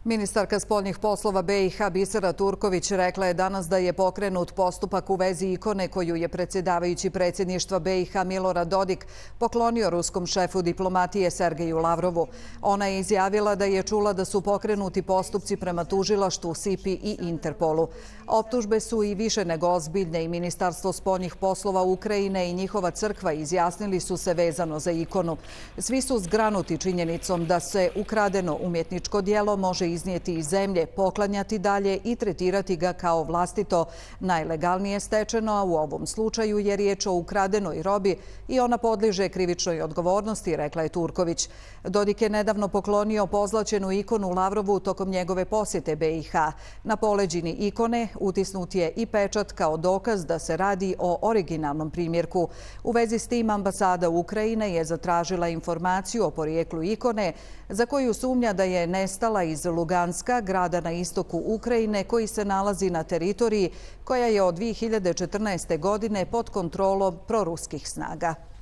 Ministarka spoljnih poslova BiH Bisera Turković rekla je danas da je pokrenut postupak u vezi ikone koju je predsjedavajući predsjedništva BiH Milorad Dodik poklonio ruskom šefu diplomatije Sergeju Lavrovu. Ona je izjavila da je čula da su pokrenuti postupci prema tužilaštvu, SIPI i Interpolu. Optužbe su i više nego ozbiljne i Ministarstvo spoljnih poslova Ukrajine i njihova crkva izjasnili su se vezano za ikonu. Svi su zgranuti činjenicom da se ukradeno umjetničko djelo može iznijeti iz zemlje, poklanjati dalje i tretirati ga kao vlastito, najlegalnije stečeno, a u ovom slučaju je riječ o ukradenoj robi i ona podliježe krivičnoj odgovornosti, rekla je Turković. Dodik je nedavno poklonio pozlaćenu ikonu Lavrovu tokom njegove posjete BiH. Na poleđini ikone utisnut je i pečat kao dokaz da se radi o originalnom primjerku. U vezi s tim ambasada Ukrajine je zatražila informaciju o porijeklu ikone za koju sumnja da je nestala iz Luganska, grada na istoku Ukrajine koji se nalazi na teritoriji koja je od 2014. godine pod kontrolom proruskih snaga.